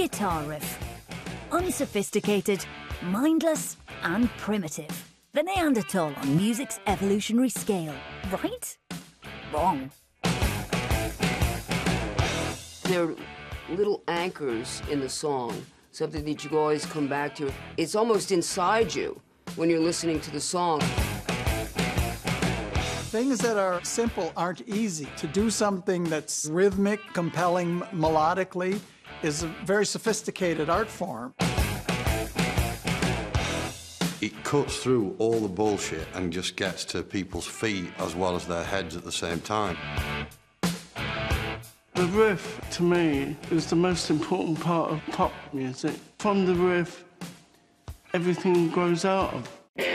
guitar riff. Unsophisticated, mindless, and primitive. The Neanderthal on music's evolutionary scale. Right? Wrong. They're little anchors in the song, something that you always come back to. It's almost inside you when you're listening to the song. Things that are simple aren't easy. To do something that's rhythmic, compelling melodically is a very sophisticated art form. It cuts through all the bullshit and just gets to people's feet as well as their heads at the same time. The riff, to me, is the most important part of pop music. From the riff, everything grows out of.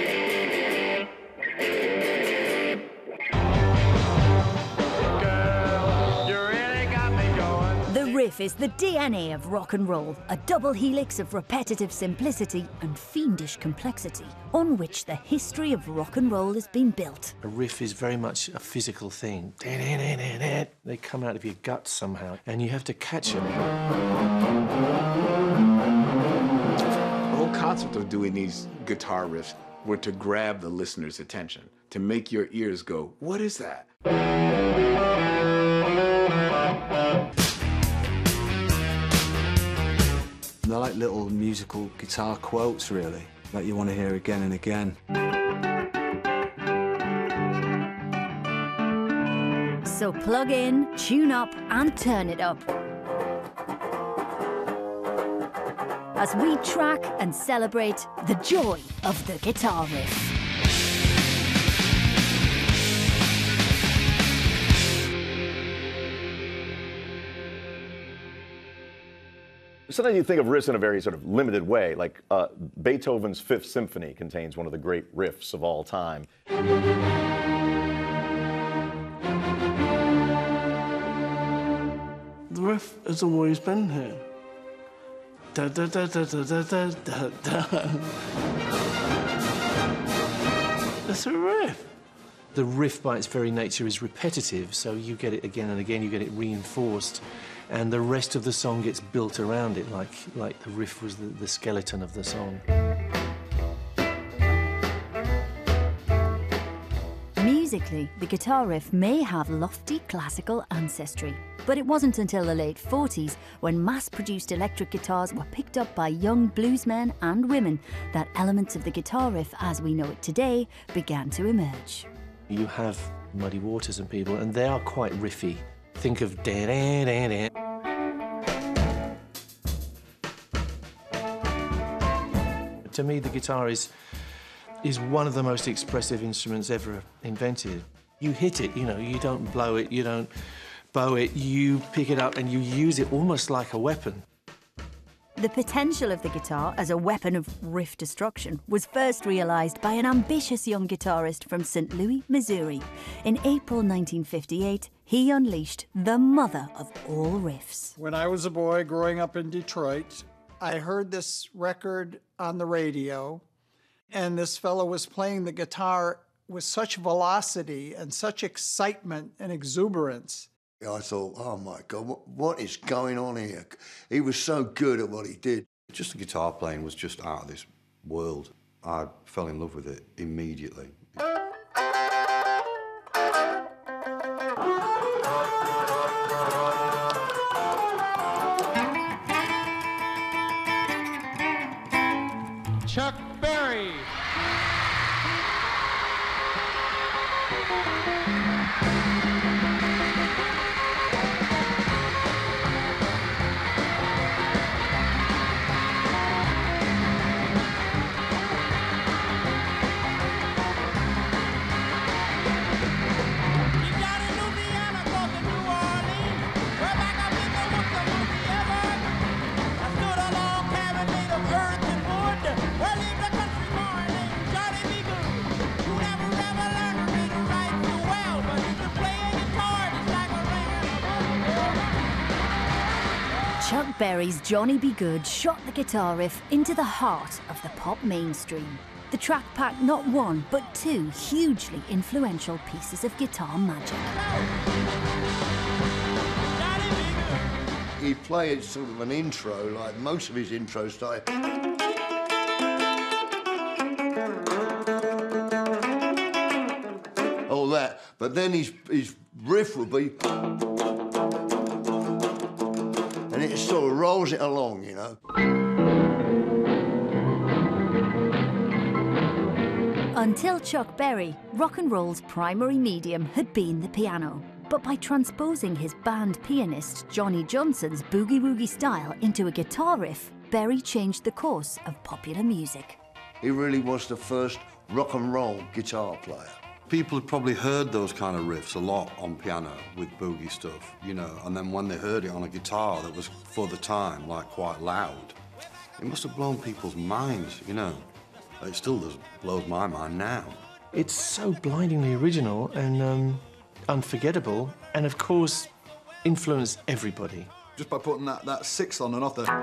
The riff is the DNA of rock and roll, a double helix of repetitive simplicity and fiendish complexity, on which the history of rock and roll has been built. A riff is very much a physical thing. They come out of your guts somehow, and you have to catch them. The whole concept of doing these guitar riffs were to grab the listener's attention, to make your ears go, what is that? They're like little musical guitar quotes, really, that you want to hear again and again. So plug in, tune up, and turn it up, as we track and celebrate the joy of the guitar riff. Sometimes you think of riffs in a very sort of limited way, like Beethoven's Fifth Symphony contains one of the great riffs of all time. The riff has always been here. Da da da da da da da da da. It's a riff. The riff, by its very nature, is repetitive, so you get it again and again, you get it reinforced, and the rest of the song gets built around it, like the riff was the skeleton of the song. Musically, the guitar riff may have lofty classical ancestry, but it wasn't until the late 40s, when mass-produced electric guitars were picked up by young bluesmen and women, that elements of the guitar riff as we know it today began to emerge. You have Muddy Waters and people, and they are quite riffy. Think of da-da-da-da. To me, the guitar is one of the most expressive instruments ever invented. You hit it, you know, you don't blow it, you don't bow it, you pick it up and you use it almost like a weapon. The potential of the guitar as a weapon of riff destruction was first realised by an ambitious young guitarist from St. Louis, Missouri. In April 1958, he unleashed the mother of all riffs. When I was a boy growing up in Detroit, I heard this record on the radio, and this fellow was playing the guitar with such velocity and such excitement and exuberance. I thought, oh my God, what is going on here? He was so good at what he did. Just the guitar playing was just out of this world. I fell in love with it immediately. Chuck Berry. Chuck Berry's Johnny B. Good shot the guitar riff into the heart of the pop mainstream. The track packed not one, but two hugely influential pieces of guitar magic. he'd play sort of an intro, like most of his intros started. All that, but then his riff would be, and it sort of rolls it along, you know. Until Chuck Berry, rock and roll's primary medium had been the piano. But by transposing his band pianist Johnny Johnson's boogie-woogie style into a guitar riff, Berry changed the course of popular music. He really was the first rock and roll guitar player. People had probably heard those kind of riffs a lot on piano with boogie stuff, you know, and then when they heard it on a guitar that was, for the time, like quite loud, it must have blown people's minds, you know. It still blows my mind now. It's so blindingly original and unforgettable, and of course, influenced everybody. Just by putting that sixth on and off there.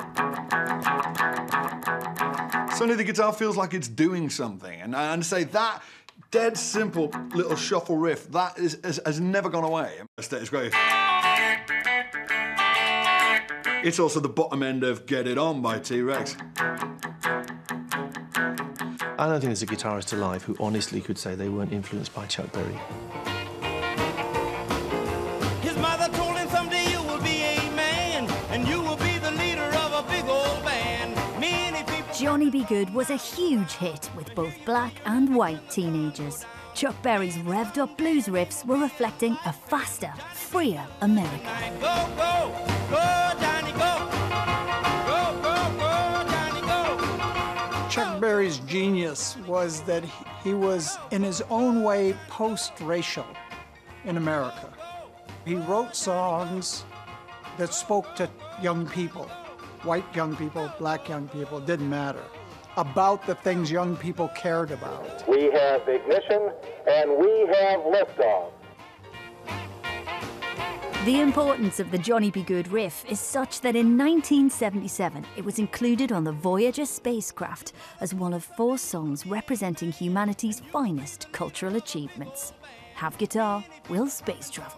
Suddenly the guitar feels like it's doing something, and say that dead simple little shuffle riff, that has never gone away. It's great. It's also the bottom end of Get It On by T-Rex. I don't think there's a guitarist alive who honestly could say they weren't influenced by Chuck Berry. His mother told him someday you will be a man, and you will be the leader of a big old band. Many people... Johnny B. Goode was a huge hit with both black and white teenagers. Chuck Berry's revved-up blues riffs were reflecting a faster, freer America. Go, go, go, Johnny, go. Go, go, go, Johnny, go. Chuck Berry's genius was that he was, in his own way, post-racial in America. He wrote songs that spoke to young people, white young people, black young people, it didn't matter, about the things young people cared about. We have ignition and we have liftoff. The importance of the Johnny B. Goode riff is such that in 1977 it was included on the Voyager spacecraft as one of 4 songs representing humanity's finest cultural achievements. Have guitar, will space travel.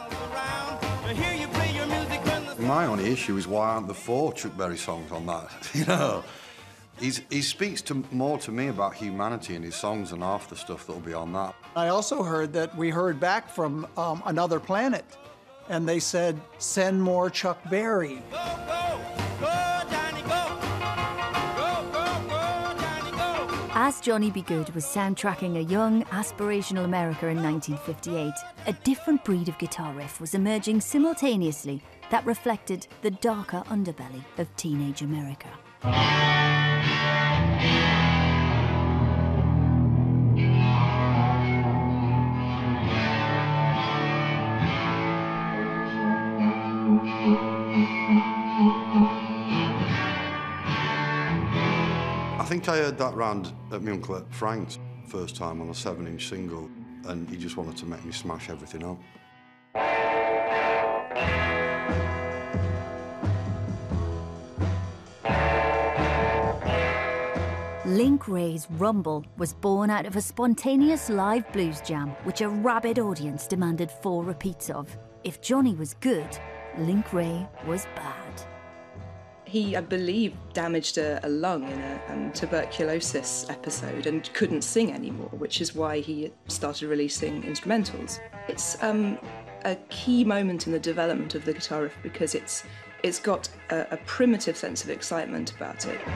My only issue is why aren't there 4 Chuck Berry songs on that? You know, he speaks more to me about humanity in his songs than half the stuff that'll be on that. I also heard that we heard back from another planet, and they said, send more Chuck Berry. Go, go, go, Johnny, go. Go, go, go, Johnny, go. As Johnny B. Goode was soundtracking a young, aspirational America in 1958, a different breed of guitar riff was emerging simultaneously that reflected the darker underbelly of teenage America. I think I heard that round at my uncle Frank's first time on a 7-inch single, and he just wanted to make me smash everything up. Link Wray's Rumble was born out of a spontaneous live blues jam, which a rabid audience demanded 4 repeats of. If Johnny was good, Link Wray was bad. He, I believe, damaged a lung in a tuberculosis episode and couldn't sing anymore, which is why he started releasing instrumentals. It's a key moment in the development of the guitar riff because it's got a primitive sense of excitement about it.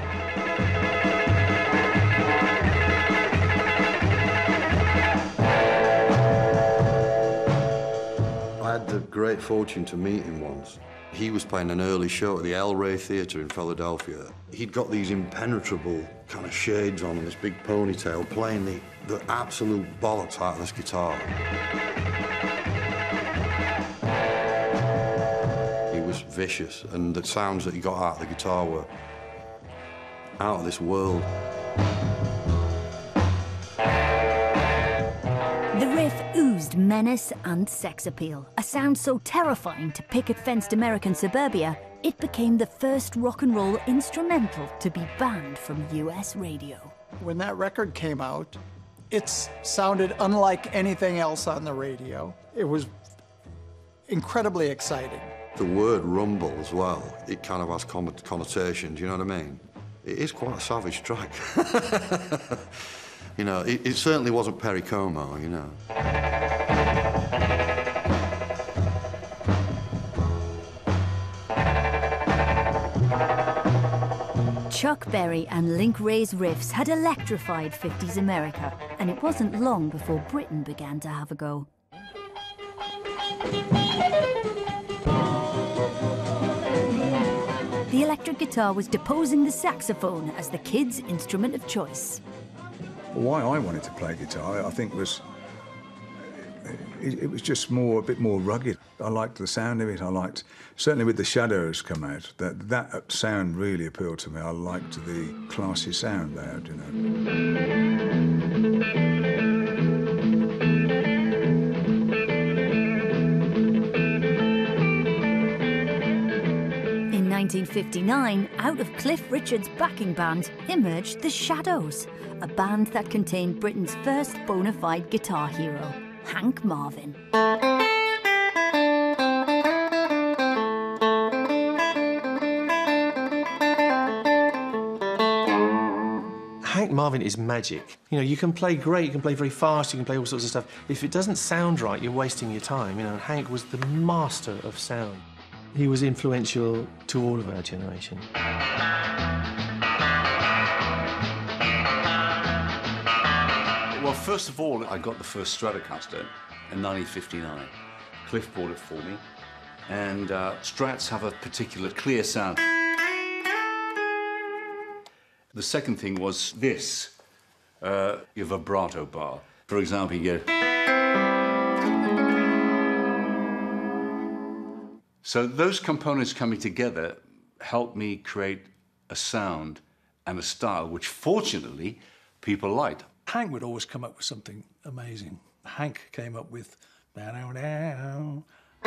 I had the great fortune to meet him once. He was playing an early show at the El Rey Theatre in Philadelphia. He'd got these impenetrable kind of shades on and this big ponytail, playing the absolute bollocks out of this guitar. He was vicious, and the sounds that he got out of the guitar were out of this world. The riff oozed menace and sex appeal, a sound so terrifying to picket-fenced American suburbia, it became the first rock and roll instrumental to be banned from US radio. When that record came out, it sounded unlike anything else on the radio. It was incredibly exciting. The word rumble as well, it kind of has connotations, you know what I mean? It is quite a savage track. You know, it certainly wasn't Perry Como, you know. Chuck Berry and Link Wray's riffs had electrified 50s America, and it wasn't long before Britain began to have a go. The electric guitar was deposing the saxophone as the kids' instrument of choice. Why I wanted to play guitar, I think, was it was just a bit more rugged. I liked the sound of it. I liked, certainly with the Shadows come out, that sound really appealed to me. I liked the classy sound they had, you know. In 1959, out of Cliff Richard's backing band emerged the Shadows, a band that contained Britain's first bona fide guitar hero, Hank Marvin. Hank Marvin is magic. You know, you can play great, you can play very fast, you can play all sorts of stuff. If it doesn't sound right, you're wasting your time. You know, Hank was the master of sound. He was influential to all of our generation. Well, first of all, I got the first Stratocaster in 1959. Cliff bought it for me, and Strats have a particular clear sound. The second thing was this, your vibrato bar. For example, you go... So those components coming together helped me create a sound and a style which, fortunately, people liked. Hank would always come up with something amazing. Hank came up with... Ba-dow-dow.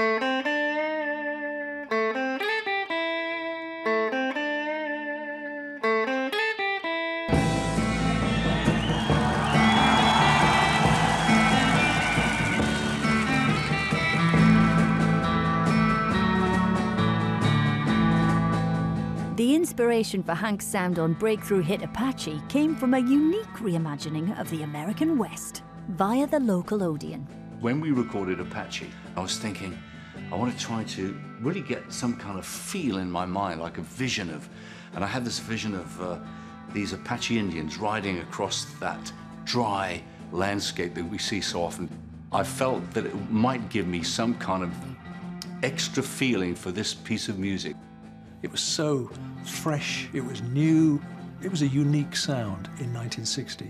The inspiration for Hank's sound on breakthrough hit Apache came from a unique reimagining of the American West via the local Odeon. When we recorded Apache, I was thinking, I want to try to really get some kind of feel in my mind, like a vision of, and I had this vision of these Apache Indians riding across that dry landscape that we see so often. I felt that it might give me some kind of extra feeling for this piece of music. It was so fresh, it was new, it was a unique sound in 1960.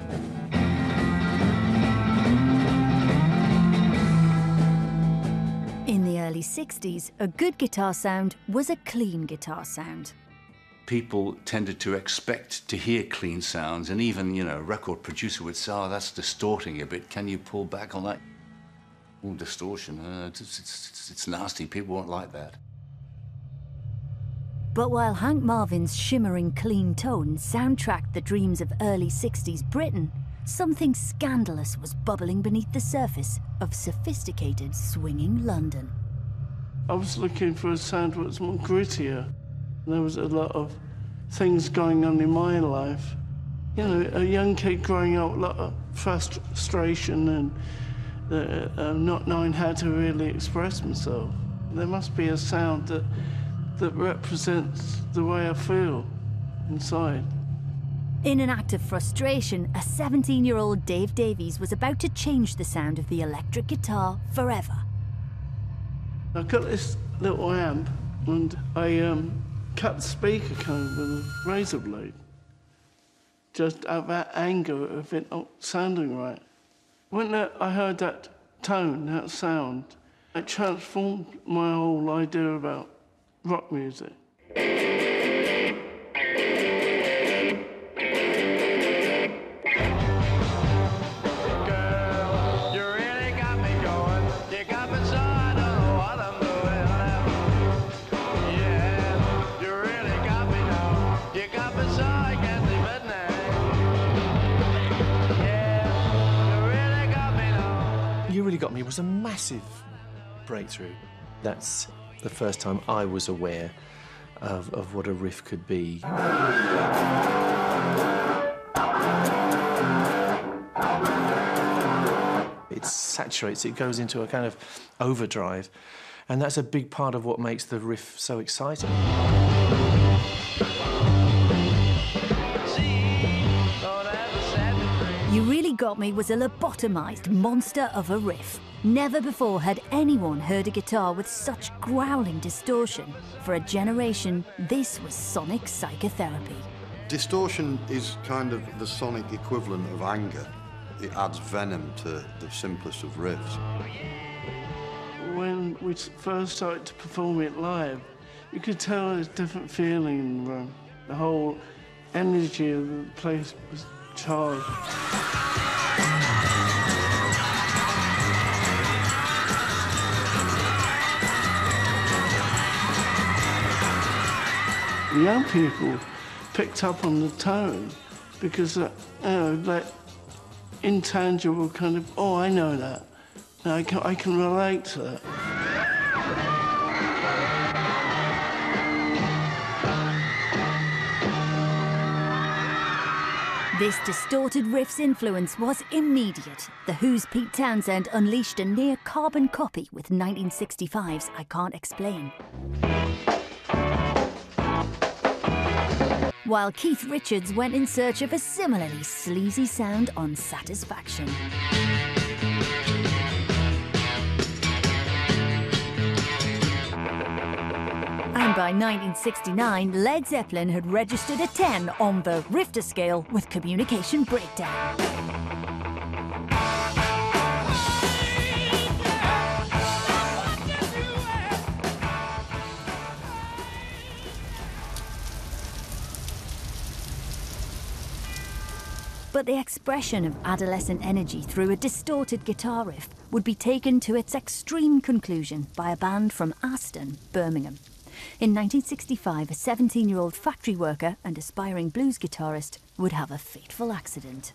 In the early 60s, a good guitar sound was a clean guitar sound. People tended to expect to hear clean sounds, and even, you know, a record producer would say, oh, that's distorting a bit. Can you pull back on that? Oh, distortion, it's nasty. People won't like that. But while Hank Marvin's shimmering clean tones soundtracked the dreams of early 60s Britain, something scandalous was bubbling beneath the surface of sophisticated swinging London. I was looking for a sound that was more grittier. There was a lot of things going on in my life. You know, a young kid growing up, a lot of frustration and not knowing how to really express myself. There must be a sound that represents the way I feel inside. In an act of frustration, a 17-year-old Dave Davies was about to change the sound of the electric guitar forever. I got this little amp and I cut the speaker cone with a razor blade. Just out of that anger of it not sounding right. When I heard that tone, that sound, it transformed my whole idea about rock music. You Really Got Me was a massive breakthrough. That's the first time I was aware of what a riff could be. It saturates, it goes into a kind of overdrive, and that's a big part of what makes the riff so exciting. You Really Got Me was a lobotomized monster of a riff. Never before had anyone heard a guitar with such growling distortion. For a generation, this was sonic psychotherapy. Distortion is kind of the sonic equivalent of anger. It adds venom to the simplest of riffs. When we first started to perform it live, you could tell there's a different feeling in the room. The whole energy of the place was charged. Young people picked up on the tone because, that intangible kind of, oh, I know that. I can relate to that. This distorted riff's influence was immediate. The Who's Pete Townsend unleashed a near-carbon copy with 1965's I Can't Explain. While Keith Richards went in search of a similarly sleazy sound on Satisfaction. And by 1969, Led Zeppelin had registered a 10 on the Richter scale with Communication Breakdown. But the expression of adolescent energy through a distorted guitar riff would be taken to its extreme conclusion by a band from Aston, Birmingham. In 1965, a 17-year-old factory worker and aspiring blues guitarist would have a fateful accident.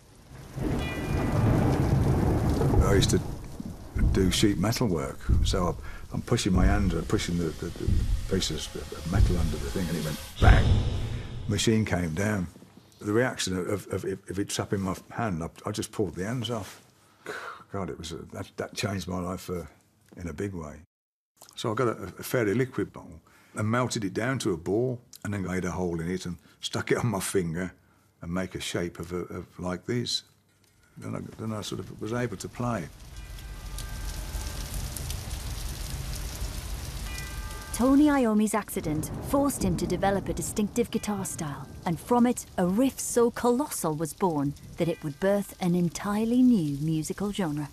I used to do sheet metal work, so I'm pushing my hand and pushing the pieces of metal under the thing, and it went bang. Machine came down. The reaction of if it tapped in my hand, I just pulled the hands off. God, it was that changed my life in a big way. So I got a fairly liquid bottle and melted it down to a ball, and then made a hole in it and stuck it on my finger and make a shape of like this. Then I sort of was able to play. Tony Iommi's accident forced him to develop a distinctive guitar style, and from it, a riff so colossal was born that it would birth an entirely new musical genre.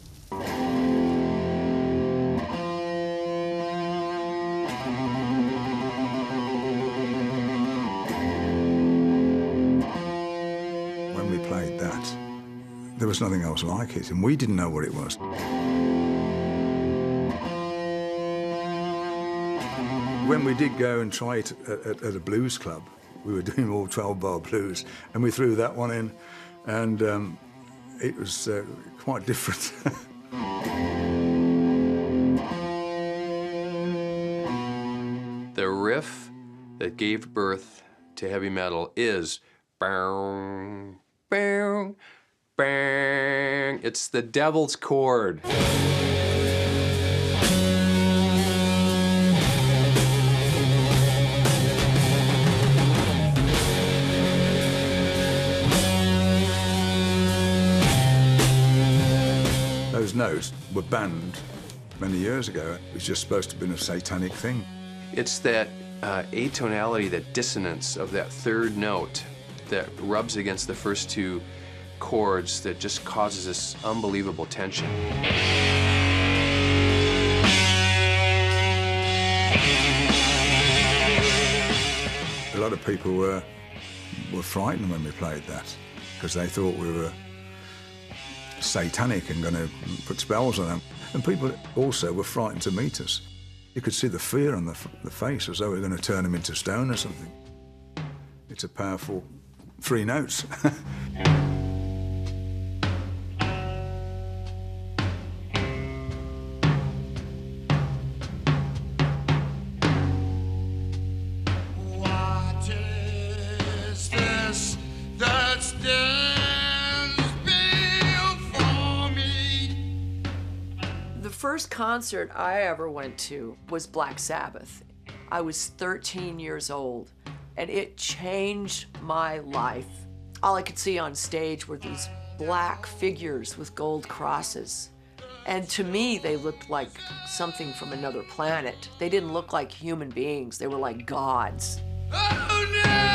When we played that, there was nothing else like it, and we didn't know what it was. When we did go and try it at a blues club, we were doing all 12-bar blues, and we threw that one in, and it was quite different. The riff that gave birth to heavy metal is bang, bang, bang. It's the devil's chord. Those notes were banned many years ago. It was just supposed to have been a satanic thing. It's that atonality, that dissonance of that third note that rubs against the first two chords that just causes this unbelievable tension. A lot of people were frightened when we played that because they thought we were satanic and going to put spells on them. And people also were frightened to meet us. You could see the fear on the face, as though we were going to turn them into stone or something. It's a powerful 3 notes. first concert I ever went to was Black Sabbath. I was 13 years old, and it changed my life. All I could see on stage were these black figures with gold crosses. And to me, they looked like something from another planet. They didn't look like human beings. They were like gods. Oh, no!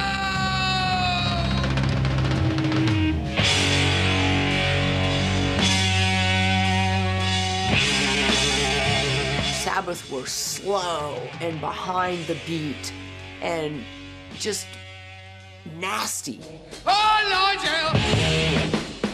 Sabbath were slow and behind the beat and just nasty. Oh, Lord, yeah.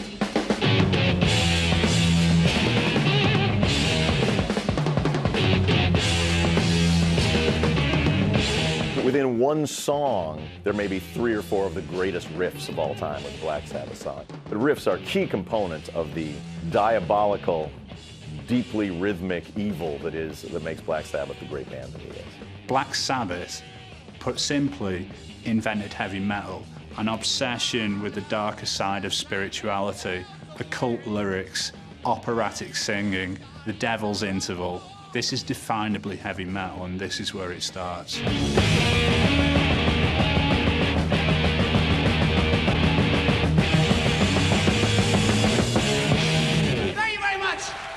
Within one song, there may be 3 or 4 of the greatest riffs of all time with Black Sabbath song. The riffs are key components of the diabolical, deeply rhythmic evil that makes Black Sabbath the great band that it is. Black Sabbath, put simply, invented heavy metal, an obsession with the darker side of spirituality, occult lyrics, operatic singing, the devil's interval. This is definably heavy metal, and this is where it starts. Thank you very much.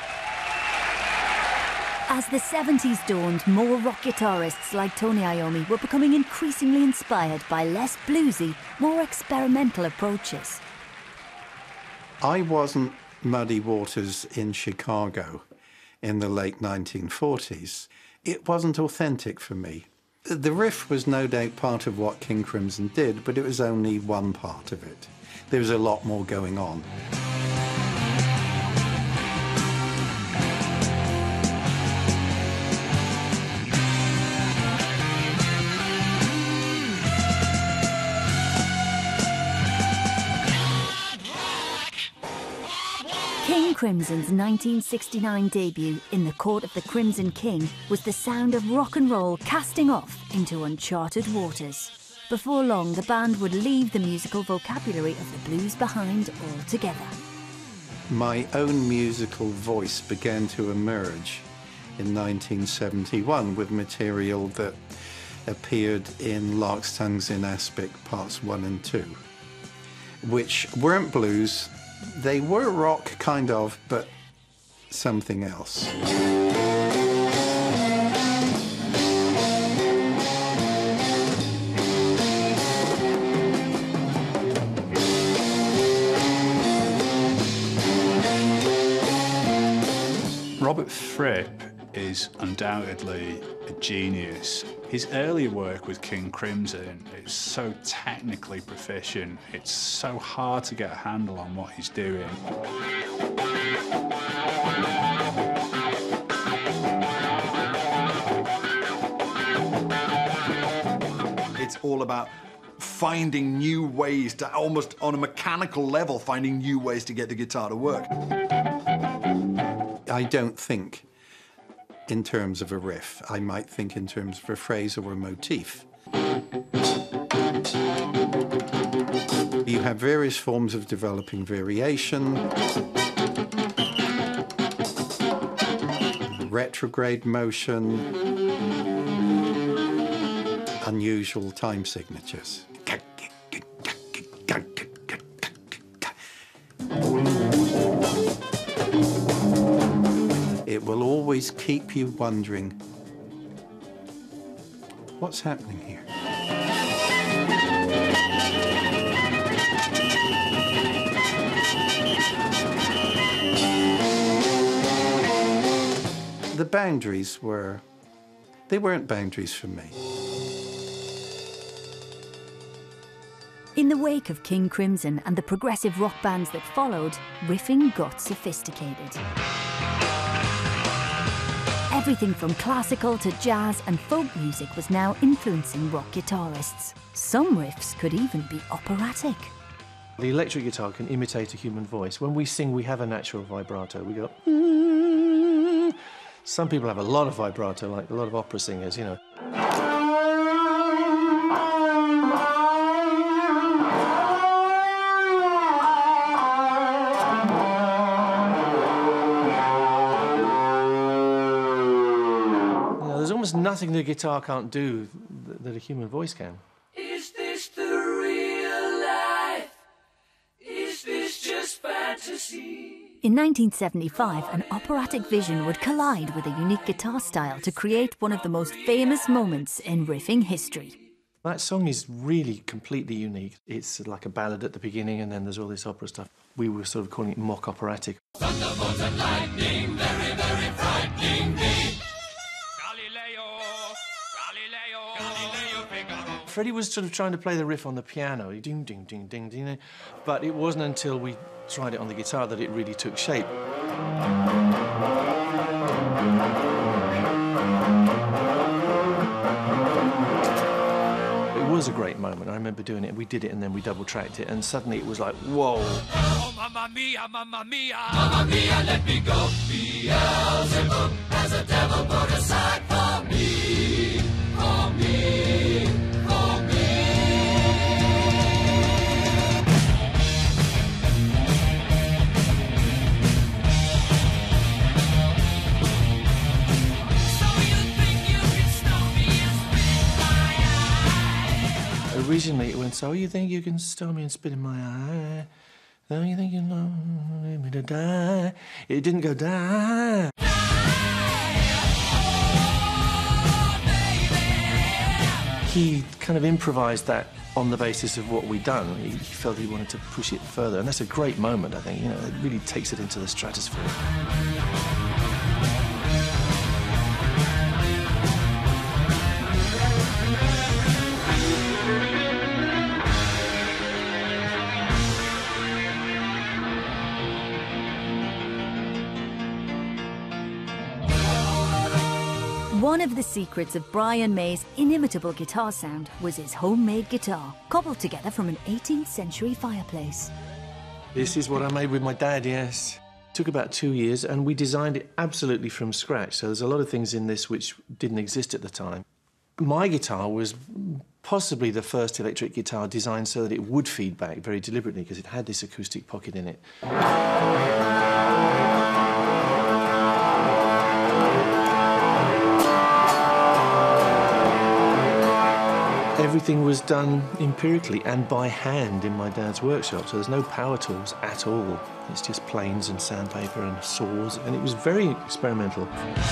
As the 70s dawned, more rock guitarists like Tony Iommi were becoming increasingly inspired by less bluesy, more experimental approaches. I wasn't Muddy Waters in Chicago in the late 1940s. It wasn't authentic for me. The riff was no doubt part of what King Crimson did, but it was only one part of it. There was a lot more going on. King Crimson's 1969 debut in the Court of the Crimson King was the sound of rock and roll casting off into uncharted waters. Before long, the band would leave the musical vocabulary of the blues behind altogether. My own musical voice began to emerge in 1971 with material that appeared in Lark's Tongues in Aspic Parts 1 and 2, which weren't blues. They were rock, kind of, but something else. Robert Fripp is undoubtedly a genius. His earlier work with King Crimson is so technically proficient, it's so hard to get a handle on what he's doing. It's all about finding new ways to, almost on a mechanical level, finding new ways to get the guitar to work. I don't think in terms of a riff. I might think in terms of a phrase or a motif. You have various forms of developing variation, retrograde motion, unusual time signatures. It will always keep you wondering, what's happening here? The boundaries weren't boundaries for me. In the wake of King Crimson and the progressive rock bands that followed, riffing got sophisticated. Everything from classical to jazz and folk music was now influencing rock guitarists. Some riffs could even be operatic. The electric guitar can imitate a human voice. When we sing, we have a natural vibrato. We go... Some people have a lot of vibrato, like a lot of opera singers, you know. nothing the guitar can't do that a human voice can. Is this the real life? Is this just fantasy? In 1975, an operatic vision would collide with a unique guitar style to create one of the most famous moments in riffing history. That song is really completely unique. It's like a ballad at the beginning, and then there's all this opera stuff. We were sort of calling it mock operatic. Thunderbolts and lightning, very, very frightening me. Freddie was sort of trying to play the riff on the piano, ding, ding, ding, ding, ding, but it wasn't until we tried it on the guitar that it really took shape. It was a great moment. I remember doing it, we did it, and then we double-tracked it, and suddenly it was like, whoa. Oh, mamma mia, mamma mia. Mamma mia, let me go. Beelzebub has a devil put aside for me, for me, for me. Originally it went, so you think you can stone me and spit in my eye? So you think you know me to die? It didn't go die. He kind of improvised that on the basis of what we'd done. He felt he wanted to push it further, and that's a great moment, I think. You know, it really takes it into the stratosphere. One of the secrets of Brian May's inimitable guitar sound was his homemade guitar, cobbled together from an 18th century fireplace. This is what I made with my dad, yes. It took about 2 years, and we designed it absolutely from scratch, so there's a lot of things in this which didn't exist at the time. My guitar was possibly the first electric guitar designed so that it would feed back very deliberately, because it had this acoustic pocket in it. Everything was done empirically and by hand in my dad's workshop, so there's no power tools at all. It's just planes and sandpaper and saws, and it was very experimental.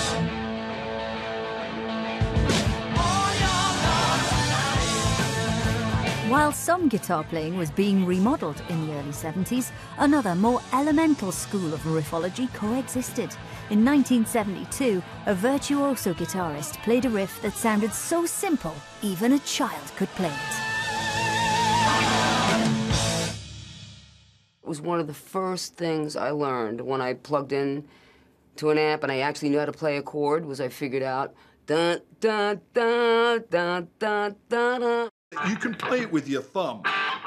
While some guitar playing was being remodelled in the early 70s, another more elemental school of riffology coexisted. In 1972, a virtuoso guitarist played a riff that sounded so simple, even a child could play it. It was one of the first things I learned when I plugged in to an amp and I actually knew how to play a chord, was I figured out dun dun dun dun dun dun dun. You can play it with your thumb.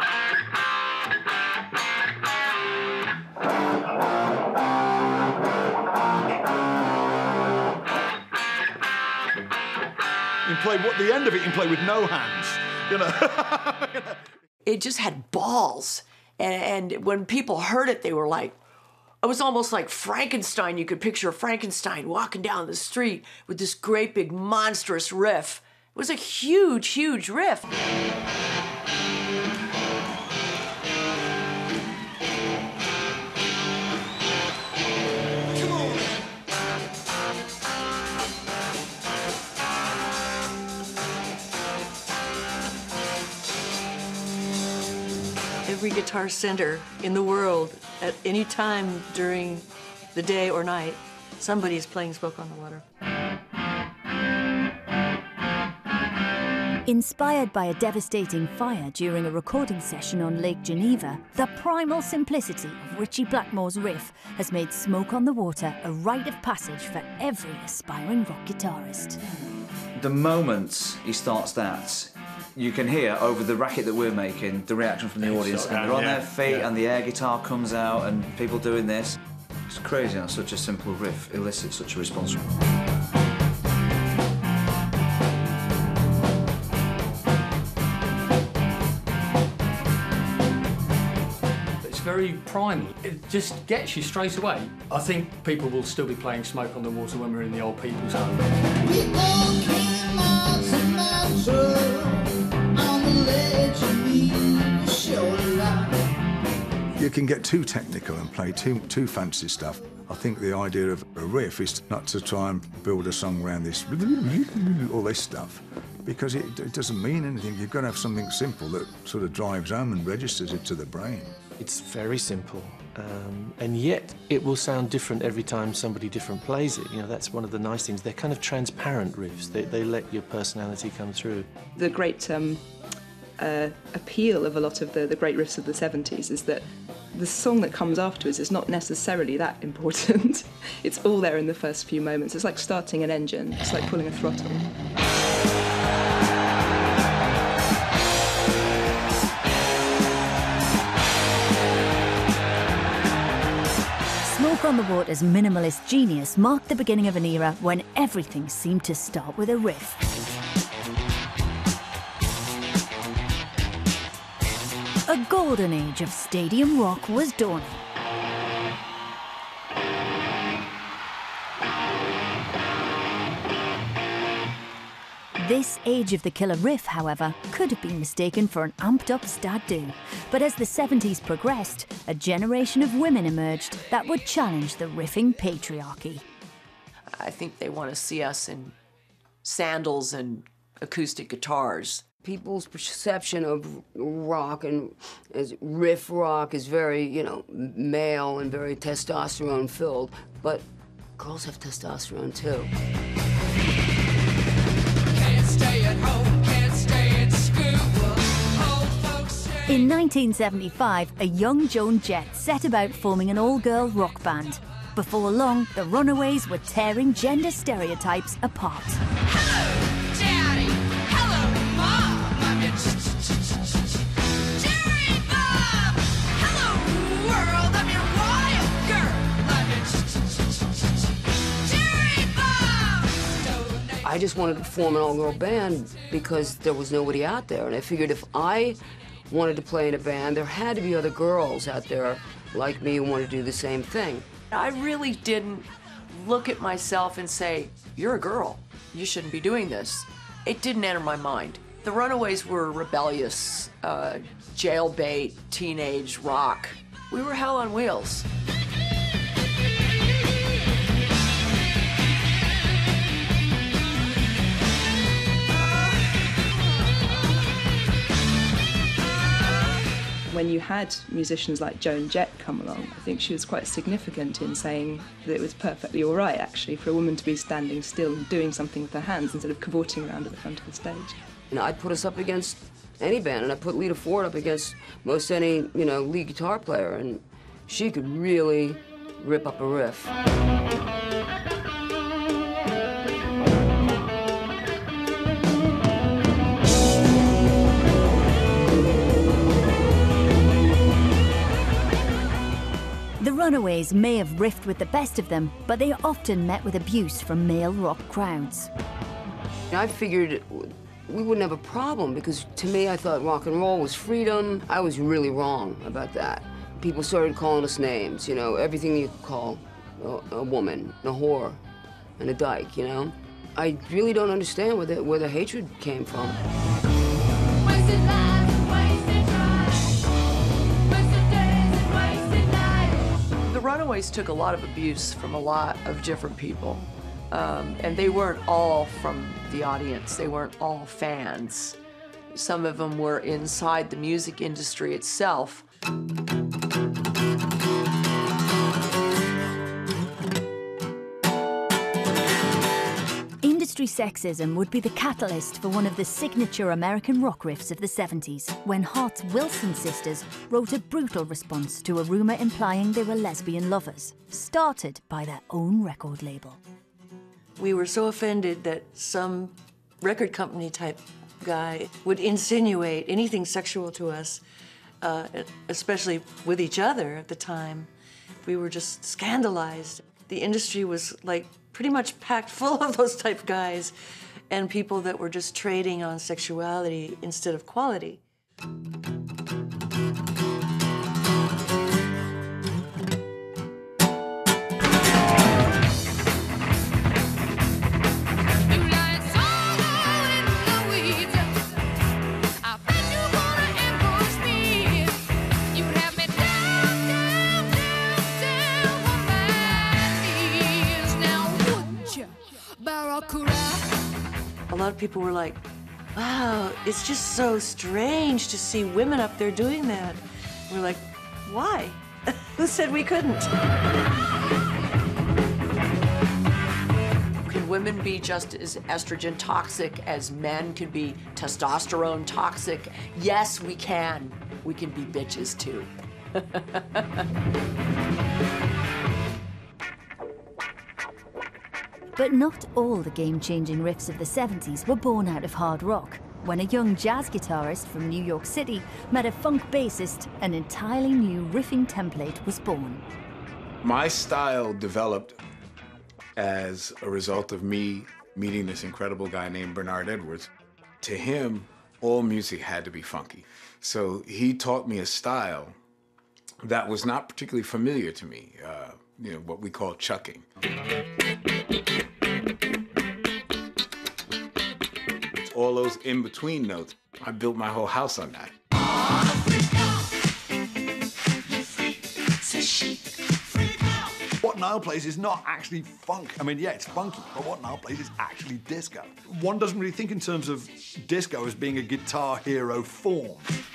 You can play the end of it. You can play with no hands. You know. It just had balls, and when people heard it, they were like, it was almost like Frankenstein. You could picture Frankenstein walking down the street with this great big monstrous riff. It was a huge, huge riff. Every guitar center in the world, at any time during the day or night, somebody is playing Smoke on the Water. Inspired by a devastating fire during a recording session on Lake Geneva, the primal simplicity of Ritchie Blackmore's riff has made Smoke on the Water a rite of passage for every aspiring rock guitarist. The moment he starts that, you can hear over the racket that we're making the reaction from the audience, and they're on their feet, and the air guitar comes out, and people doing this. It's crazy how such a simple riff elicits such a response. very primal. It just gets you straight away. I think people will still be playing Smoke on the Water when we're in the old people's home. You can get too technical and play too fancy stuff. I think the idea of a riff is not to try and build a song around this, all this stuff, because it doesn't mean anything. You've got to have something simple that sort of drives home and registers it to the brain. It's very simple, and yet it will sound different every time somebody different plays it. You know, that's one of the nice things. They're kind of transparent riffs. They let your personality come through. The great appeal of a lot of the great riffs of the 70s is that the song that comes afterwards is not necessarily that important. It's all there in the first few moments. It's like starting an engine. It's like pulling a throttle. Smoke on the Water's minimalist genius marked the beginning of an era when everything seemed to start with a riff. A golden age of stadium rock was dawning. This age of the killer riff, however, could have been mistaken for an amped-up stat-do. But as the 70s progressed, a generation of women emerged that would challenge the riffing patriarchy. I think they want to see us in sandals and acoustic guitars. People's perception of rock and as riff rock is very, you know, male and very testosterone-filled, but girls have testosterone too. In 1975, a young Joan Jett set about forming an all-girl rock band. Before long, the Runaways were tearing gender stereotypes apart. Hello, Daddy. Hello, Mom. I'm your Jerry Bob. Hello, world. I'm your wild girl. I'm your Jerry Bob. I just wanted to form an all-girl band because there was nobody out there, and I figured if I wanted to play in a band, there had to be other girls out there like me who wanted to do the same thing. I really didn't look at myself and say, you're a girl, you shouldn't be doing this. It didn't enter my mind. The Runaways were rebellious, jailbait, teenage rock. We were hell on wheels. When you had musicians like Joan Jett come along, I think she was quite significant in saying that it was perfectly all right, actually, for a woman to be standing still and doing something with her hands instead of cavorting around at the front of the stage. You know, I'd put us up against any band, and I put Lita Ford up against most any, you know, lead guitar player, and she could really rip up a riff. The Runaways may have riffed with the best of them, but they often met with abuse from male rock crowds. I figured we wouldn't have a problem because to me, I thought rock and roll was freedom. I was really wrong about that. People started calling us names, you know, everything you could call a woman, a whore, and a dyke, you know? I really don't understand where the hatred came from. The Runaways took a lot of abuse from a lot of different people. And they weren't all from the audience. They weren't all fans. Some of them were inside the music industry itself. Industry sexism would be the catalyst for one of the signature American rock riffs of the 70s, when Hart's Wilson sisters wrote a brutal response to a rumour implying they were lesbian lovers, started by their own record label. We were so offended that some record company type guy would insinuate anything sexual to us, especially with each other at the time. We were just scandalized. The industry was like pretty much packed full of those type guys and people that were just trading on sexuality instead of quality. lot of people were like, wow, it's just so strange to see women up there doing that. We're like, why? Who said we couldn't? Can women be just as estrogen toxic as men can be testosterone toxic? Yes, we can. We can be bitches too. But not all the game-changing riffs of the 70s were born out of hard rock. When a young jazz guitarist from New York City met a funk bassist, an entirely new riffing template was born. My style developed as a result of me meeting this incredible guy named Bernard Edwards. To him, all music had to be funky. So he taught me a style that was not particularly familiar to me, you know, what we call chucking. All those in-between notes, I built my whole house on that. What Nile plays is not actually funk. I mean, yeah, it's funky, but what Nile plays is actually disco. One doesn't really think in terms of disco as being a guitar hero form.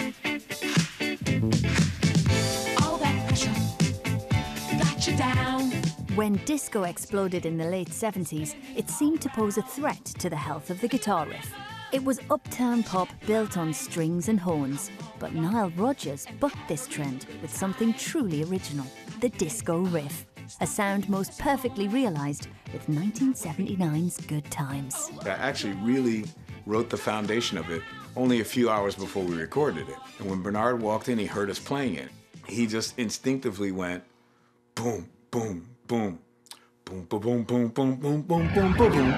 All that pressure got you down. When disco exploded in the late 70s, it seemed to pose a threat to the health of the guitar riff. It was uptown pop built on strings and horns, but Nile Rodgers bucked this trend with something truly original, the disco riff, a sound most perfectly realised with 1979's Good Times. I actually really wrote the foundation of it only a few hours before we recorded it. And when Bernard walked in, he heard us playing it. He just instinctively went, boom, boom, boom, boom, boom, boom, boom, boom, boom, boom, boom, boom, boom.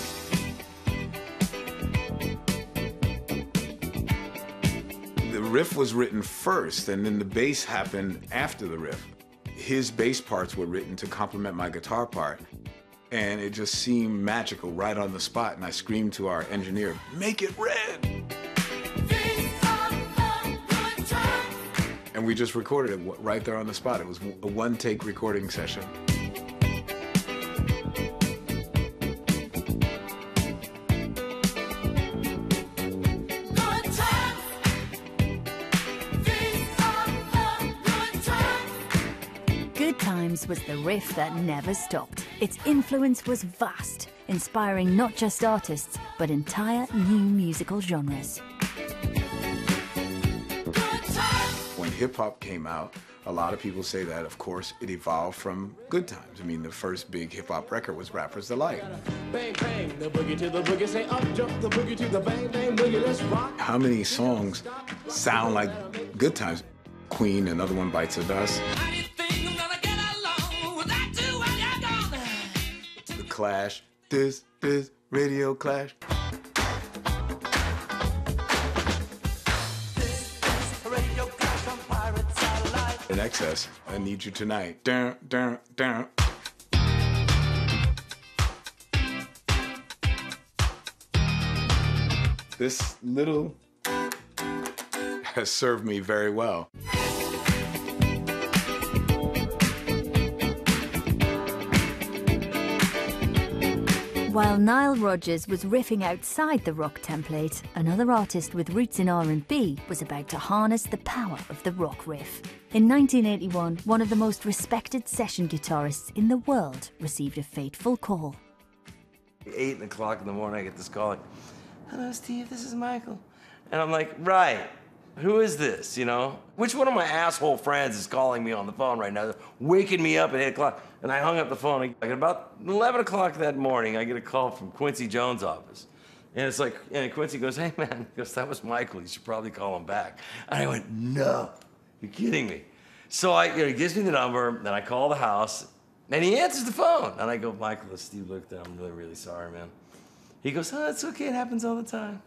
The riff was written first, and then the bass happened after the riff. His bass parts were written to complement my guitar part, and it just seemed magical right on the spot, and I screamed to our engineer, make it red! And we just recorded it right there on the spot. It was a one-take recording session. Good Times was the riff that never stopped. Its influence was vast, inspiring not just artists, but entire new musical genres. When hip-hop came out, a lot of people say that, of course, it evolved from Good Times. I mean, the first big hip-hop record was Rapper's Delight. Bang, bang, the boogie to the boogie, say up, jump the boogie to the bang, bang, boogie, let's rock. How many songs sound like Good Times? Queen, Another One Bites the Dust. The Clash, this Radio Clash. In Excess, I Need You Tonight. Dun, dun, dun. This little has served me very well. While Nile Rodgers was riffing outside the rock template, another artist with roots in R&B was about to harness the power of the rock riff. In 1981, one of the most respected session guitarists in the world received a fateful call. 8 o'clock in the morning, I get this call like, hello, Steve, this is Michael. And I'm like, right, who is this, you know? Which one of my asshole friends is calling me on the phone right now? They're waking me up at 8 o'clock. And I hung up the phone. Like at about 11 o'clock that morning, I get a call from Quincy Jones' office. And it's like, and Quincy goes, hey man, he goes, that was Michael, you should probably call him back. And I went, no, you're kidding me. So he gives me the number, then I call the house, and he answers the phone. And I go, Michael, it's Steve Lukather, I'm really, really sorry, man. He goes, oh, it's okay, it happens all the time.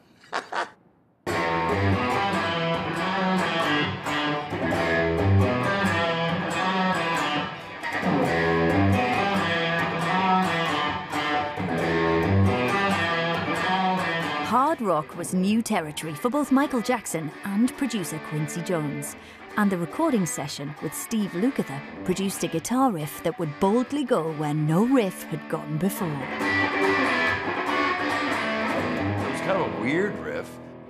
Hard rock was new territory for both Michael Jackson and producer Quincy Jones, and the recording session with Steve Lukather produced a guitar riff that would boldly go where no riff had gone before. weird riff.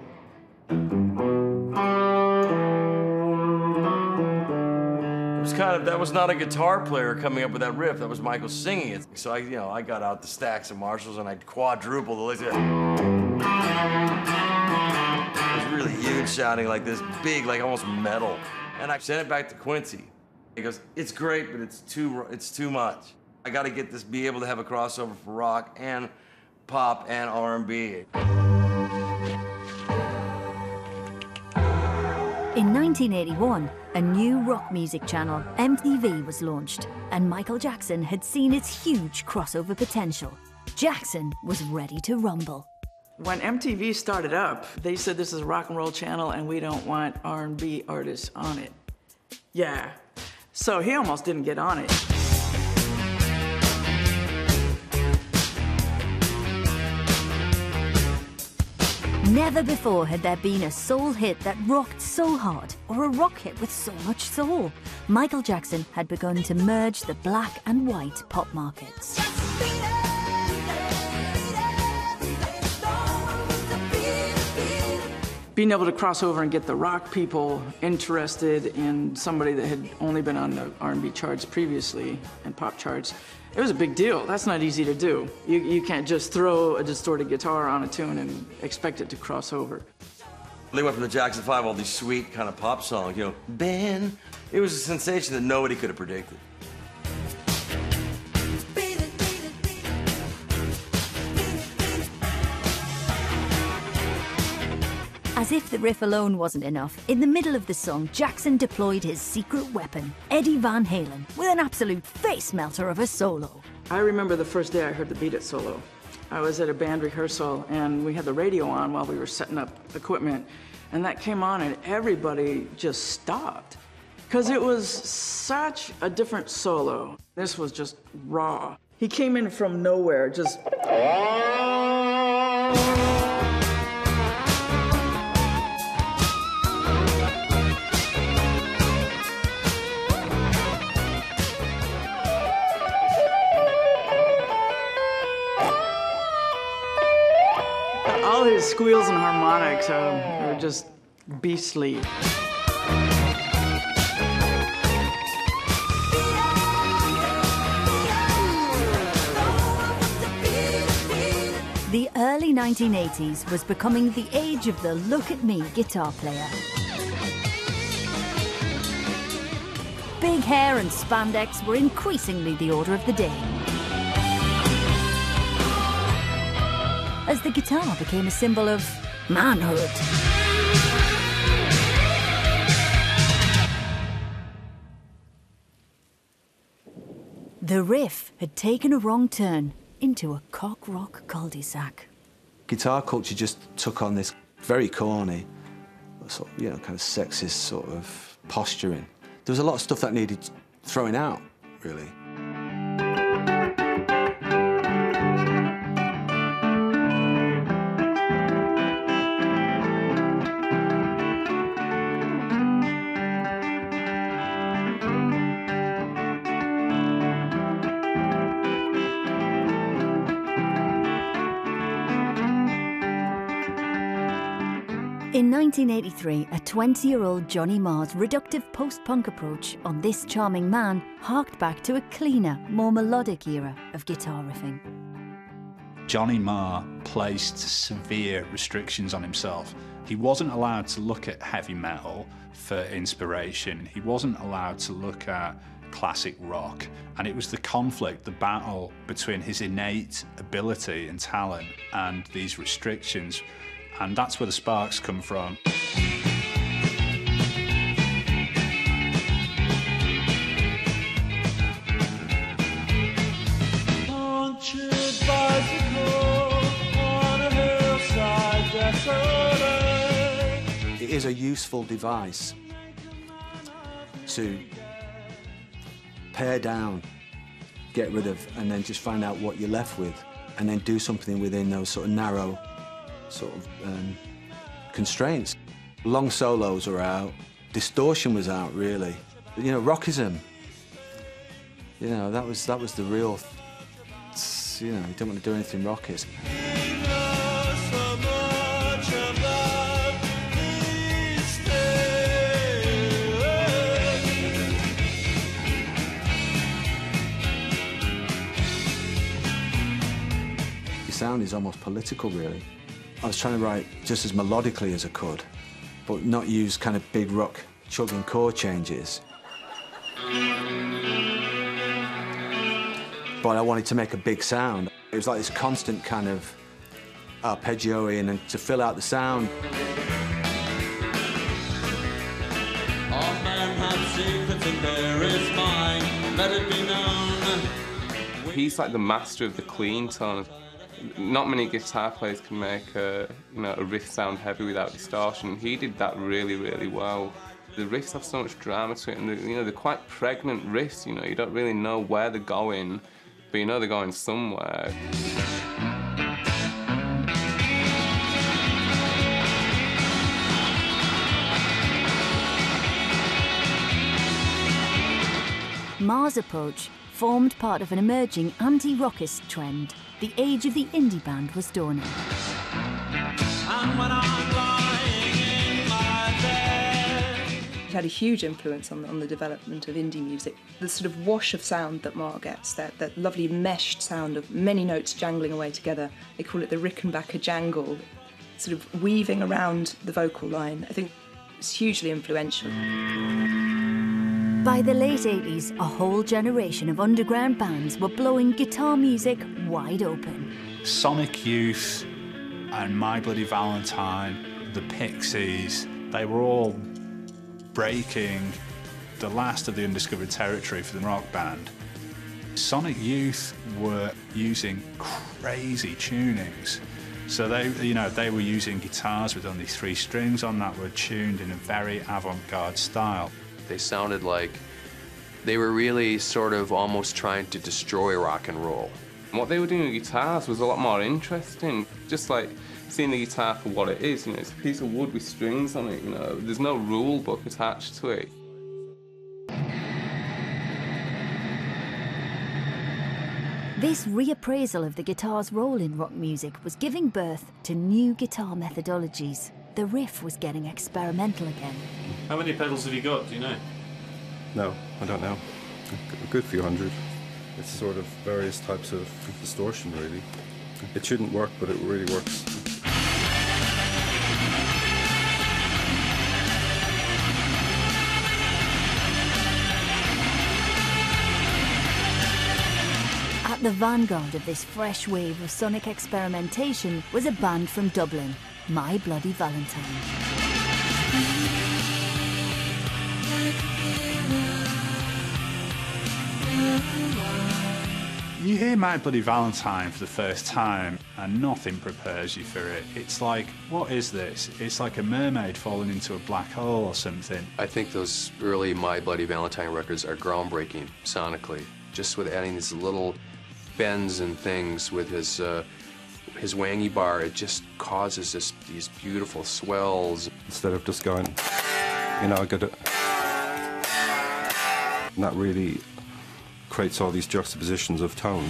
That was not a guitar player coming up with that riff. That was Michael singing it. So I got out the stacks of Marshalls and I quadrupled the licks. It was really huge, sounding like this big, like almost metal. And I sent it back to Quincy. He goes, "It's great, but it's too much. I got to be able to have a crossover for rock and pop and R&B." In 1981, a new rock music channel, MTV, was launched, and Michael Jackson had seen its huge crossover potential. Jackson was ready to rumble. When MTV started up, they said this is a rock and roll channel and we don't want R&B artists on it. Yeah, so he almost didn't get on it. Never before had there been a soul hit that rocked so hard, or a rock hit with so much soul. Michael Jackson had begun to merge the black and white pop markets. Being able to cross over and get the rock people interested in somebody that had only been on the R&B charts previously and pop charts, it was a big deal. That's not easy to do. You can't just throw a distorted guitar on a tune and expect it to cross over. They went from the Jackson 5, all these sweet kind of pop songs, Ben. It was a sensation that nobody could have predicted. As if the riff alone wasn't enough, in the middle of the song, Jackson deployed his secret weapon, Eddie Van Halen, with an absolute face melter of a solo. I remember the first day I heard the Beat It solo. I was at a band rehearsal and we had the radio on while we were setting up equipment, and that came on and everybody just stopped because it was such a different solo. This was just raw. He came in from nowhere, just... All his squeals and harmonics are just beastly. The early 1980s was becoming the age of the look-at-me guitar player. Big hair and spandex were increasingly the order of the day, as the guitar became a symbol of manhood. The riff had taken a wrong turn into a cock rock cul-de-sac. Guitar culture just took on this very corny, sort of, kind of sexist sort of posturing. There was a lot of stuff that needed throwing out, really. In 1983, a 20-year-old Johnny Marr's reductive post-punk approach on This Charming Man harked back to a cleaner, more melodic era of guitar riffing. Johnny Marr placed severe restrictions on himself. He wasn't allowed to look at heavy metal for inspiration. He wasn't allowed to look at classic rock. And it was the conflict, the battle between his innate ability and talent and these restrictions. And that's where the sparks come from. It is a useful device to pare down, get rid of, and then just find out what you're left with, and then do something within those sort of narrow sort of constraints. Long solos were out, distortion was out, really. Rockism, that was the real, you don't want to do anything rockist. sound is almost political, really. I was trying to write just as melodically as I could, but not use kind of big rock chugging chord changes. But I wanted to make a big sound. It was like this constant kind of arpeggioing and to fill out the sound. All men have secrets and there is mine, let it be known. He's like the master of the clean tone. Not many guitar players can make a riff sound heavy without distortion. He did that really, really well. The riffs have so much drama to it, and they're quite pregnant riffs. You don't really know where they're going, but you know they're going somewhere. Mars' approach formed part of an emerging anti-rockist trend. The age of the indie band was dawning. And when I'm lying in my bed. It had a huge influence on the development of indie music. The sort of wash of sound that Mark gets, that lovely meshed sound of many notes jangling away together. They call it the Rickenbacker jangle, sort of weaving around the vocal line. I think it's hugely influential. By the late 80s, a whole generation of underground bands were blowing guitar music wide open. Sonic Youth and My Bloody Valentine, the Pixies, they were all breaking the last of the undiscovered territory for the rock band. Sonic Youth were using crazy tunings. So they were using guitars with only 3 strings on that were tuned in a very avant-garde style. They sounded like they were really sort of almost trying to destroy rock and roll. What they were doing with guitars was a lot more interesting. Just like seeing the guitar for what it is, it's a piece of wood with strings on it, There's no rule book attached to it. This reappraisal of the guitar's role in rock music was giving birth to new guitar methodologies. The riff was getting experimental again. How many pedals have you got, do you know? No, I don't know. A good few hundred. It's sort of various types of distortion, really. It shouldn't work, but it really works. At the vanguard of this fresh wave of sonic experimentation was a band from Dublin, My Bloody Valentine. You hear My Bloody Valentine for the first time and nothing prepares you for it. It's like, what is this? It's like a mermaid falling into a black hole or something. I think those early My Bloody Valentine records are groundbreaking sonically. Just with adding these little bends and things with his wangy bar, it just causes these beautiful swells. Instead of just going, I got it. And that really creates all these juxtapositions of tone.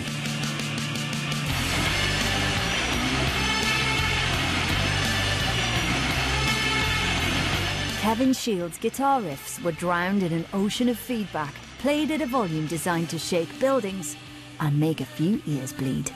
Kevin Shields' guitar riffs were drowned in an ocean of feedback, played at a volume designed to shake buildings and make a few ears bleed.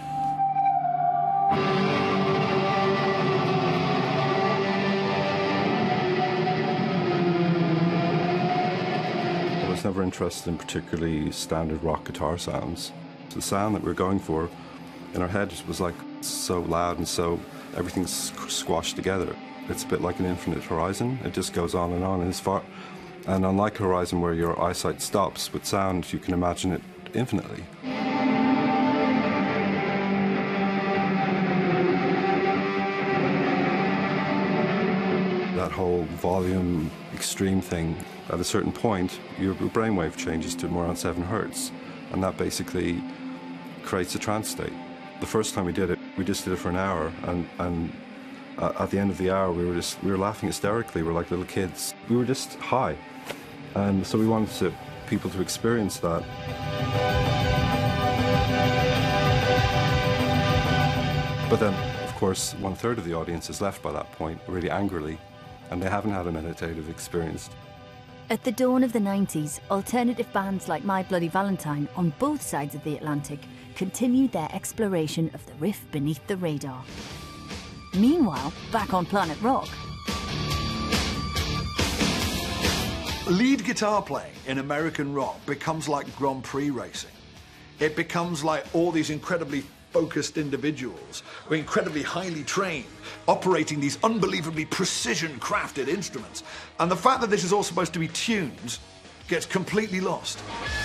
I was never interested in particularly standard rock guitar sounds. The sound that we were going for in our head was like so loud and so everything's squashed together. It's a bit like an infinite horizon. It just goes on and as far. And unlike a horizon where your eyesight stops, with sound you can imagine it infinitely. That whole volume extreme thing, at a certain point, your brainwave changes to more around 7 hertz, and that basically creates a trance state. The first time we did it for an hour, and at the end of the hour, we were laughing hysterically. We were like little kids. We were just high, and so we wanted people to experience that. But then, of course, 1/3 of the audience is left by that point, really angrily, and they haven't had a meditative experience. At the dawn of the 90s, alternative bands like My Bloody Valentine on both sides of the Atlantic continued their exploration of the riff beneath the radar. Meanwhile, back on Planet Rock, lead guitar playing in American rock becomes like Grand Prix racing. It becomes like all these incredibly focused individuals who are incredibly highly trained, operating these unbelievably precision-crafted instruments. And the fact that this is all supposed to be tuned gets completely lost.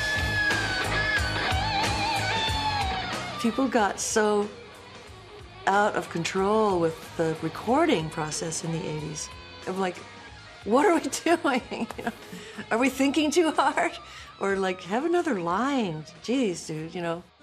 People got so out of control with the recording process in the 80s. I'm like, what are we doing? You know, are we thinking too hard? Or like, have another line. Jeez, dude, you know.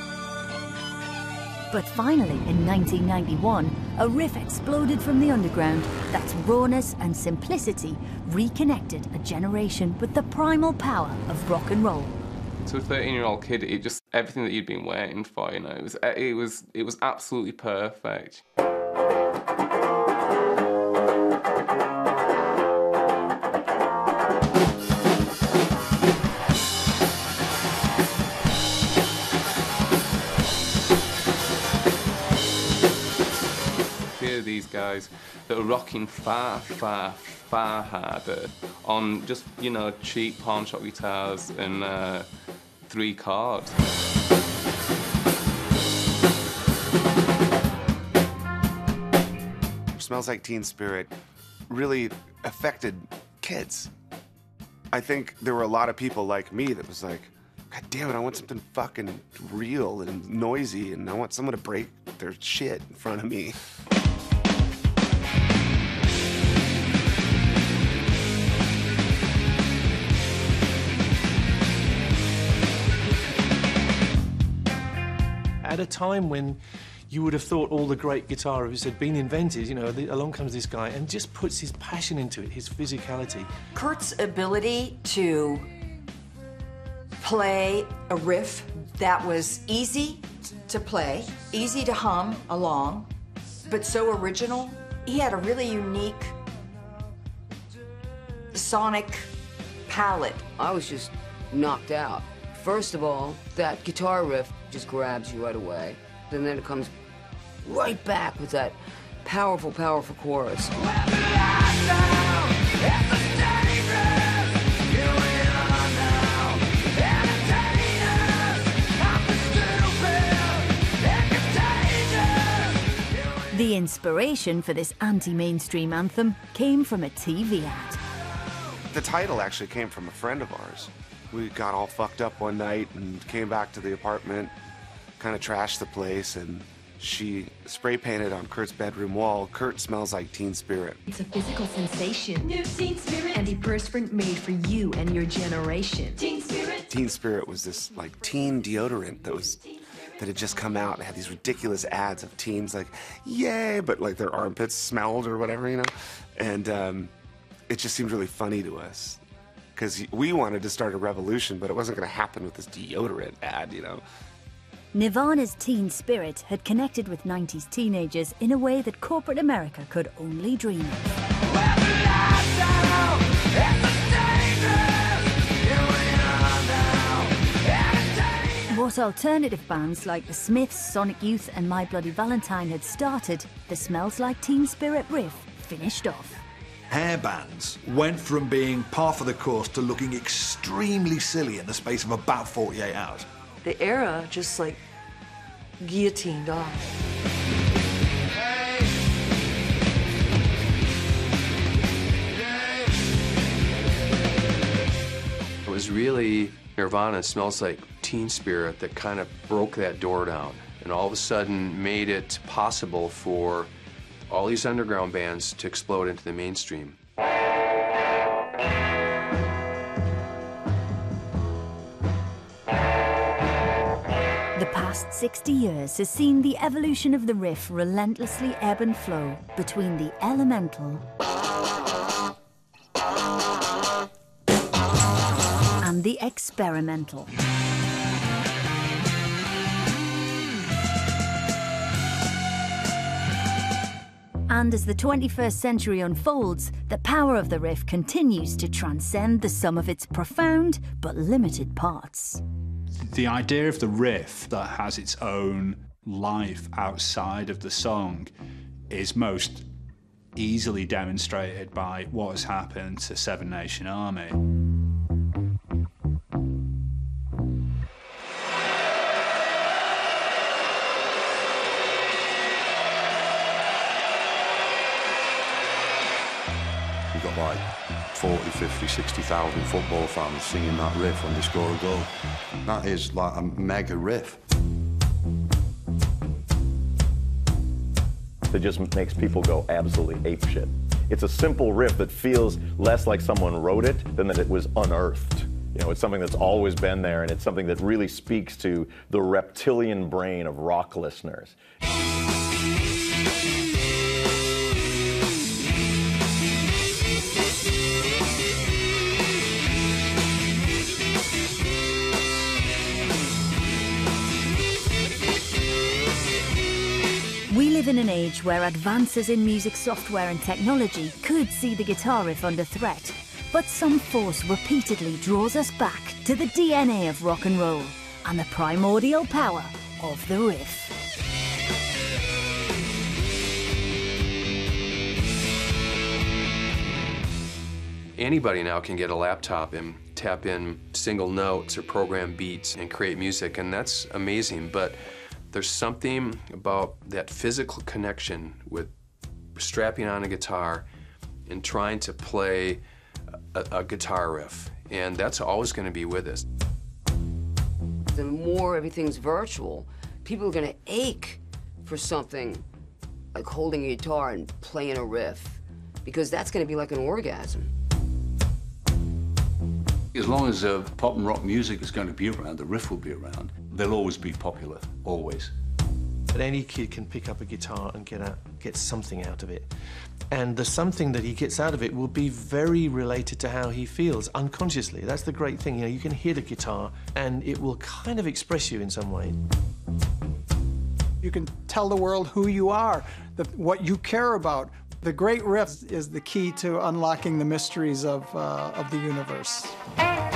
but finally in 1991, a riff exploded from the underground that's rawness and simplicity reconnected a generation with the primal power of rock and roll. To a 13-year-old kid, it just everything that you'd been waiting for, you know, it was absolutely perfect. Here are these guys that are rocking far, far, far harder on just, you know, cheap pawn shop guitars and 3 chords. Smells Like Teen Spirit really affected kids. I think there were a lot of people like me that was like, God damn it, I want something fucking real and noisy, and I want someone to break their shit in front of me. At a time when you would have thought all the great guitar riffs had been invented, you know, along comes this guy and just puts his passion into it, his physicality. Kurt's ability to play a riff that was easy to play, easy to hum along, but so original. He had a really unique sonic palette. I was just knocked out. First of all, that guitar riff just grabs you right away. And then it comes right back with that powerful, powerful chorus. The inspiration for this anti-mainstream anthem came from a TV ad. The title actually came from a friend of ours. We got all fucked up one night and came back to the apartment, kind of trashed the place, and she spray painted on Kurt's bedroom wall, "Kurt smells like Teen Spirit." It's a physical sensation. New Teen Spirit. Antiperspirant made for you and your generation. Teen Spirit. Teen Spirit was this like teen deodorant that had just come out and had these ridiculous ads of teens like, yay, but like their armpits smelled or whatever, you know? And it just seemed really funny to us, because we wanted to start a revolution, but it wasn't going to happen with this deodorant ad, you know? Nirvana's Teen Spirit had connected with 90s teenagers in a way that corporate America could only dream of. What alternative bands like the Smiths, Sonic Youth and My Bloody Valentine had started, the Smells Like Teen Spirit riff finished off. Hair bands went from being par for the course to looking extremely silly in the space of about 48 hours. The era just like guillotined off. It was really Nirvana Smells Like Teen Spirit that kind of broke that door down and all of a sudden made it possible for all these underground bands to explode into the mainstream. The past 60 years has seen the evolution of the riff relentlessly ebb and flow between the elemental and the experimental. And as the 21st century unfolds, the power of the riff continues to transcend the sum of its profound but limited parts. The idea of the riff that has its own life outside of the song is most easily demonstrated by what has happened to Seven Nation Army. You've got like 40, 50, 60,000 football fans singing that riff when they score a goal. That is like a mega riff. That just makes people go absolutely apeshit. It's a simple riff that feels less like someone wrote it than that it was unearthed. You know, it's something that's always been there, and it's something that really speaks to the reptilian brain of rock listeners. We live in an age where advances in music software and technology could see the guitar riff under threat, but some force repeatedly draws us back to the DNA of rock and roll and the primordial power of the riff. Anybody now can get a laptop and tap in single notes or program beats and create music, and that's amazing, but there's something about that physical connection with strapping on a guitar and trying to play a guitar riff, and that's always going to be with us. The more everything's virtual, people are going to ache for something like holding a guitar and playing a riff, because that's going to be like an orgasm. As long as pop and rock music is going to be around, the riff will be around. They'll always be popular, always. But any kid can pick up a guitar and get something out of it. And the something that he gets out of it will be very related to how he feels unconsciously. That's the great thing. You know, you can hear the guitar and it will kind of express you in some way. You can tell the world who you are, what you care about. The great riff is the key to unlocking the mysteries of the universe.